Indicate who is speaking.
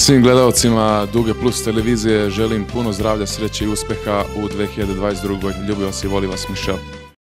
Speaker 1: Svim gledalcima Duge Plus televizije želim puno zdravlja, sreće i uspjeha u 2022. Ljubi vas i voli vas Mišel.